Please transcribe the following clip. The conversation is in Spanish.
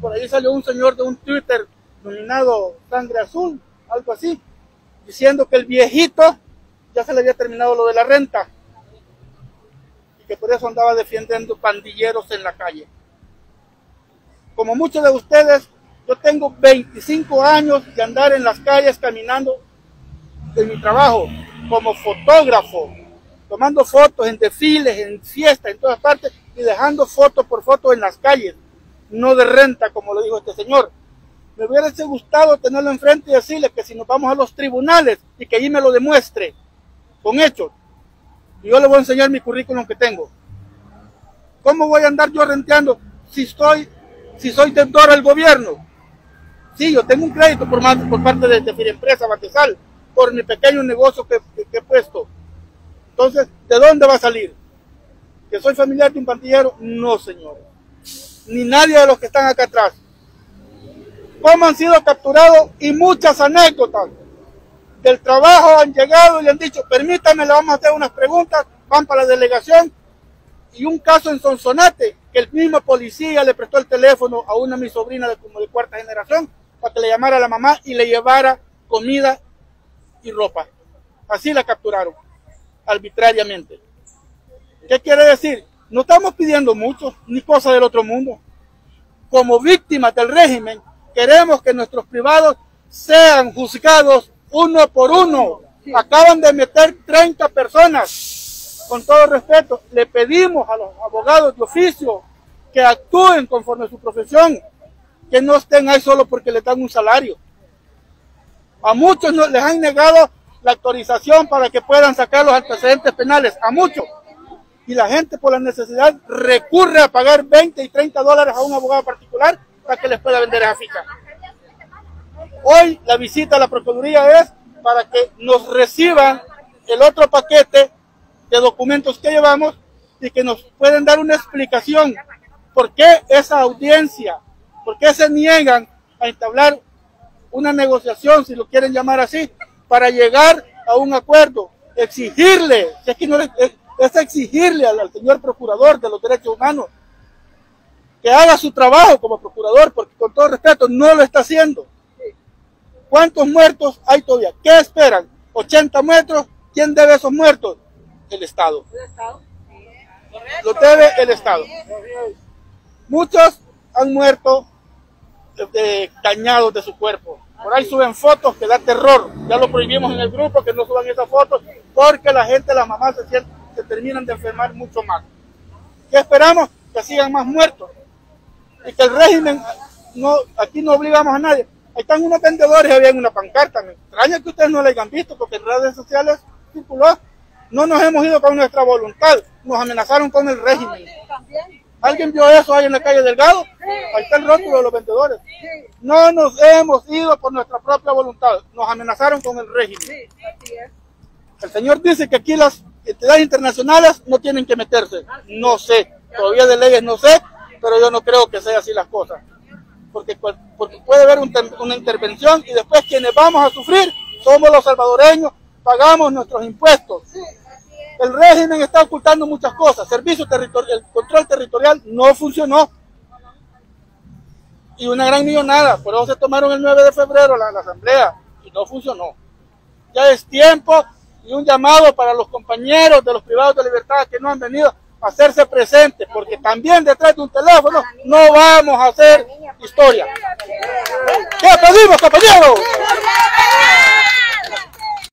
por ahí salió un señor de un Twitter nominado Sangre Azul, algo así, diciendo que el viejito ya se le había terminado lo de la renta y que por eso andaba defendiendo pandilleros en la calle. Como muchos de ustedes, yo tengo 25 años de andar en las calles caminando en mi trabajo como fotógrafo, tomando fotos en desfiles, en fiestas, en todas partes y dejando fotos por fotos en las calles, no de renta como lo dijo este señor. Me hubiera gustado tenerlo enfrente y decirle que si nos vamos a los tribunales y que allí me lo demuestre con hechos, y yo le voy a enseñar mi currículum que tengo. ¿Cómo voy a andar yo renteando si soy deudor al gobierno? Sí, yo tengo un crédito por parte de Firempresa Batesal, por mi pequeño negocio que he puesto. Entonces, ¿de dónde va a salir? ¿Que soy familiar de un pandillero? No, señor. Ni nadie de los que están acá atrás. ¿Cómo han sido capturados? Y muchas anécdotas del trabajo han llegado y le han dicho, permítame, le vamos a hacer unas preguntas, van para la delegación. Y un caso en Sonsonate, que el mismo policía le prestó el teléfono a una mi sobrina como de cuarta generación, para que le llamara a la mamá y le llevara comida y ropa. Así la capturaron, arbitrariamente. ¿Qué quiere decir? No estamos pidiendo mucho, ni cosas del otro mundo. Como víctimas del régimen, queremos que nuestros privados sean juzgados uno por uno. Acaban de meter 30 personas. Con todo respeto, le pedimos a los abogados de oficio que actúen conforme a su profesión, que no estén ahí solo porque les dan un salario. A muchos les han negado la autorización para que puedan sacar los antecedentes penales, a muchos. Y la gente por la necesidad recurre a pagar 20 y 30 dólares a un abogado particular para que les pueda vender esa ficha. Hoy la visita a la Procuraduría es para que nos reciban el otro paquete de documentos que llevamos y que nos pueden dar una explicación por qué esa audiencia, por qué se niegan a entablar una negociación, si lo quieren llamar así, para llegar a un acuerdo, exigirle, si es que no es exigirle al señor procurador de los derechos humanos que haga su trabajo como procurador, porque con todo respeto no lo está haciendo. ¿Cuántos muertos hay todavía? ¿Qué esperan? ¿80 muertos? ¿Quién debe esos muertos? El Estado. Lo debe el Estado. Muchos han muerto dañados de su cuerpo. Por ahí suben fotos que da terror. Ya lo prohibimos en el grupo que no suban esas fotos porque la gente, las mamás se terminan de enfermar mucho más. ¿Qué esperamos? Que sigan más muertos. Y que el régimen, aquí no obligamos a nadie. Ahí están unos vendedores, había una pancarta. Me extraña que ustedes no la hayan visto porque en redes sociales circuló. No nos hemos ido con nuestra voluntad, nos amenazaron con el régimen. ¿Alguien vio eso ahí en la calle Delgado? Ahí está el rótulo de los vendedores. No nos hemos ido por nuestra propia voluntad, nos amenazaron con el régimen. El señor dice que aquí las entidades internacionales no tienen que meterse. No sé, todavía de leyes no sé, pero yo no creo que sea así las cosas. Porque puede haber una intervención y después quienes vamos a sufrir somos los salvadoreños, pagamos nuestros impuestos. El régimen está ocultando muchas cosas. El control territorial no funcionó. Y una gran millonada. Por eso se tomaron el 9 de febrero la asamblea y no funcionó. Ya es tiempo y un llamado para los compañeros de los privados de libertad que no han venido a hacerse presentes, porque también detrás de un teléfono no vamos a hacer historia. ¿Qué pedimos, compañeros?